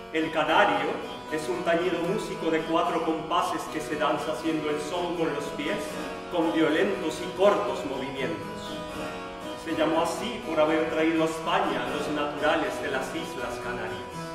El canario es un tañido músico de 4 compases que se danza haciendo el son con los pies, con violentos y cortos movimientos. Se llamó así por haber traído a España los naturales de las Islas Canarias.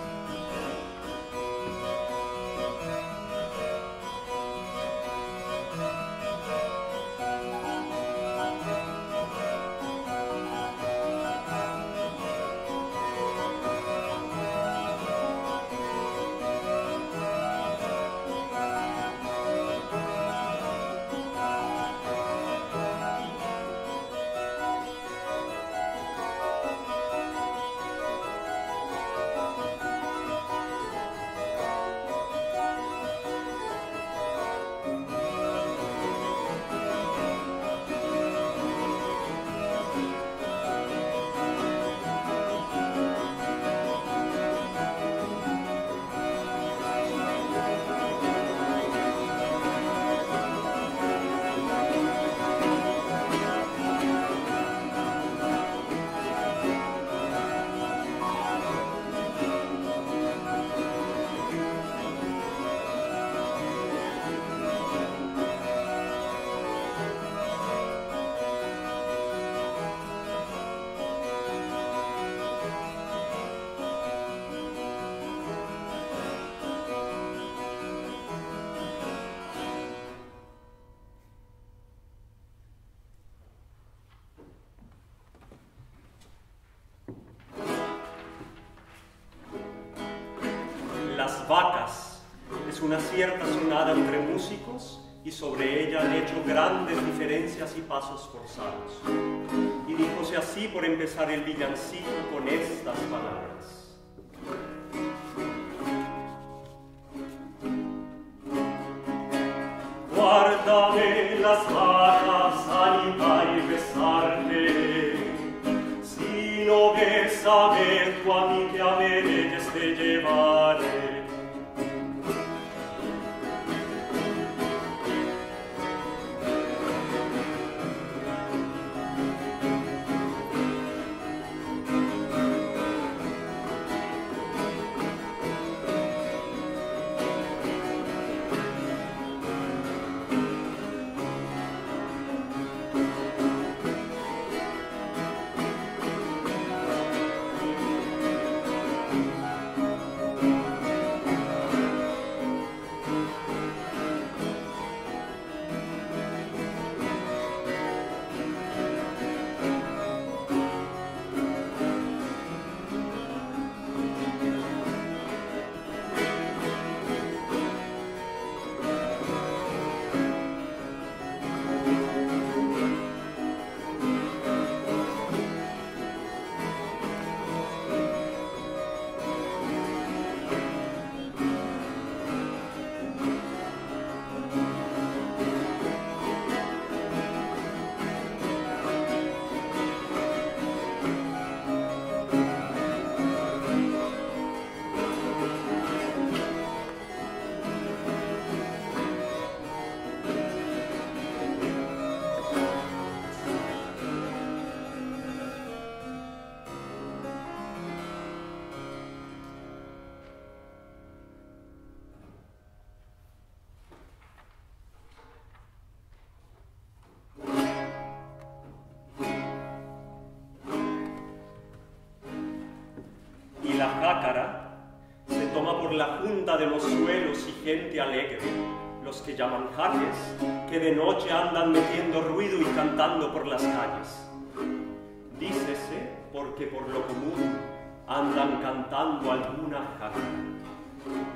Las vacas es una cierta sonada entre músicos y sobre ella han hecho grandes diferencias y pasos forzados. Y díjose así por empezar el villancico con estas palabras. Guárdame las vacas, ánima y besarte. Si no ves a ver tú a mí que a merelles te llevaré. La jácara se toma por la junta de los suelos y gente alegre, los que llaman jaques, que de noche andan metiendo ruido y cantando por las calles. Dícese porque por lo común andan cantando alguna jácara.